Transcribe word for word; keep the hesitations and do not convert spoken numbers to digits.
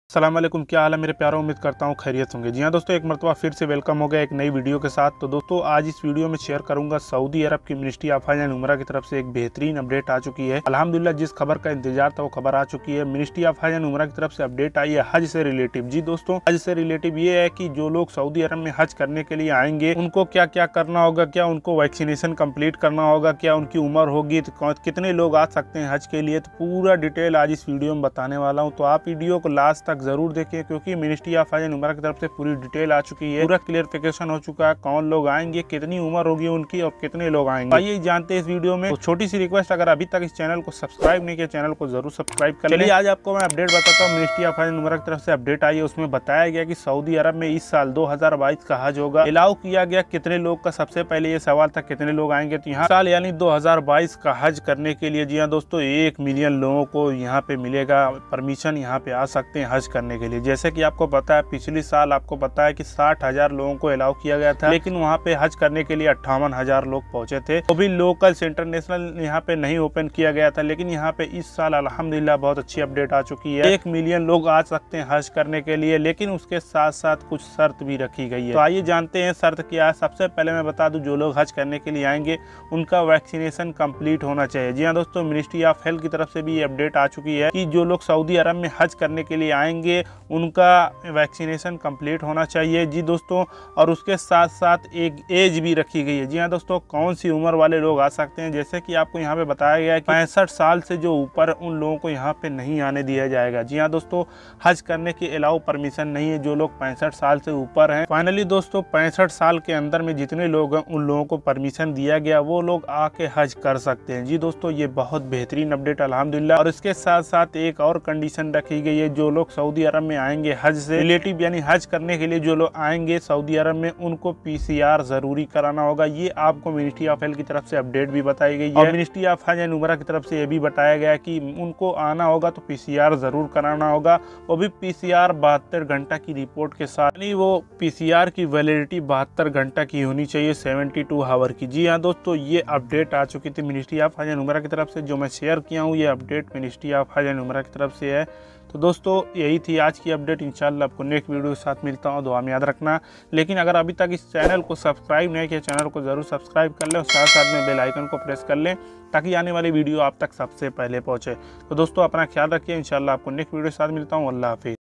अस्सलाम वालेकुम, क्या हाल है मेरे प्यारों। उम्मीद करता हूँ खैरियत होंगे। जी हाँ दोस्तों, एक मरतबा फिर से वेलकम हो गया एक नई वीडियो के साथ। तो दोस्तों आज इस वीडियो में शेयर करूंगा सऊदी अरब की ministry of Hajj and Umrah की तरफ से एक बेहतरीन अपडेट आ चुकी है। अल्हम्दुलिल्लाह जिस खबर का इंतजार था वो खबर आ चुकी है। Ministry of Hajj and Umrah की तरफ से अपडेट आई है हज से रिलेटिव। जी दोस्तों, हज से रिलेटिव ये है कि जो लोग सऊदी अरब में हज करने के लिए आएंगे उनको क्या क्या करना होगा, क्या उनको वैक्सीनेशन कम्प्लीट करना होगा, क्या उनकी उम्र होगी, तो कितने लोग आ सकते हैं हज के लिए। तो पूरा डिटेल आज इस वीडियो में बताने वाला हूँ, तो आप वीडियो को लास्ट तक जरूर देखें क्योंकि ministry of Hajj and Umrah की तरफ से पूरी डिटेल आ चुकी है। पूरा क्लियरिफिकेशन हो चुका है, कौन लोग आएंगे, कितनी उम्र होगी उनकी और कितने लोग आएंगे। आइए जानते हैं इस वीडियो में। तो छोटी सी रिक्वेस्ट, अगर अभी तक इस चैनल को सब्सक्राइब नहीं किया चैनल को जरूर सब्सक्राइब कर चलिए आज आपको मैं अपडेट बताता हूँ। Ministry of Hajj and Umrah की तरफ से अपडेट आई है, उसमें बताया गया कि सऊदी अरब में इस साल दो हजार बाईस का हज होगा। अलाउ किया गया कितने लोग का, सबसे पहले ये सवाल था कितने लोग आएंगे। तो यहाँ साल यानी दो हजार बाईस का हज करने के लिए जी हाँ दोस्तों एक मिलियन लोगों को यहाँ पे मिलेगा परमिशन, यहाँ पे आ सकते हैं हज करने के लिए। जैसे कि आपको पता है पिछली साल आपको पता है कि साठ हजार लोगों को अलाउ किया गया था, लेकिन वहाँ पे हज करने के लिए अट्ठावन हजार लोग पहुंचे थे। वो भी लोकल से, इंटरनेशनल यहाँ पे नहीं ओपन किया गया था। लेकिन यहाँ पे इस साल अल्हम्दुलिल्लाह बहुत अच्छी अपडेट आ चुकी है, एक मिलियन लोग आ सकते हैं हज करने के लिए। लेकिन उसके साथ साथ कुछ शर्त भी रखी गई है। तो आइए जानते हैं शर्त क्या है। सबसे पहले मैं बता दूं, जो लोग हज करने के लिए आएंगे उनका वैक्सीनेशन कंप्लीट होना चाहिए। जी हाँ दोस्तों, मिनिस्ट्री ऑफ हेल्थ की तरफ से भी ये अपडेट आ चुकी है कि जो लोग सऊदी अरब में हज करने के लिए आएंगे उनका वैक्सीनेशन कंप्लीट होना चाहिए। जी दोस्तों, और उसके साथ साथ एक एज भी रखी गई है। जी हाँ दोस्तों, कौन सी उम्र वाले लोग आ सकते हैं, जैसे कि आपको यहाँ पे बताया गया है कि पैंसठ साल से जो ऊपर उन लोगों को यहाँ पे नहीं आने दिया जाएगा। जी हाँ दोस्तों, हज करने की अलाउ परमिशन नहीं है जो लोग पैंसठ साल से ऊपर हैं। फाइनली दोस्तों, पैंसठ साल के अंदर में जितने लोग हैं उन लोगों को परमिशन दिया गया, वो लोग आके हज कर सकते हैं। जी दोस्तों, ये बहुत बेहतरीन अपडेट अल्हम्दुलिल्लाह। और इसके साथ साथ एक और कंडीशन रखी गई है, जो लोग सऊदी अरब में आएंगे हज से रिलेटिव यानी हज करने के लिए जो लोग आएंगे सऊदी अरब में उनको पीसीआर जरूरी कराना होगा। ये आपको मिनिस्ट्री ऑफ हेल्थ की तरफ से अपडेट भी बताई गई है। और ministry of Hajj and Umrah की तरफ से ये भी बताया गया है कि उनको आना होगा तो पीसीआर जरूर कराना होगा, वो भी पीसीआर बहत्तर घंटा की रिपोर्ट के साथ। यानी वो पीसीआर की वैलिडिटी बहत्तर घंटा की होनी चाहिए, सेवेंटी टू आवर की। जी हाँ दोस्तों, ये अपडेट आ चुकी थी ministry of Hajj and Umrah की तरफ से। जो मैं शेयर किया हूँ ये update ministry of Hajj and Umrah की तरफ से है। तो दोस्तों यही थी आज की अपडेट। इंशाल्लाह आपको नेक्स्ट वीडियो के साथ मिलता हूँ, दुआ में याद रखना। लेकिन अगर अभी तक इस चैनल को सब्सक्राइब नहीं किया चैनल को जरूर सब्सक्राइब कर लें और साथ साथ में बेल आइकन को प्रेस कर लें ताकि आने वाली वीडियो आप तक सबसे पहले पहुँचे। तो दोस्तों अपना ख्याल रखिए, इंशाल्लाह आपको नेक्स्ट वीडियो के साथ मिलता हूँ। अल्लाह हाफिज़।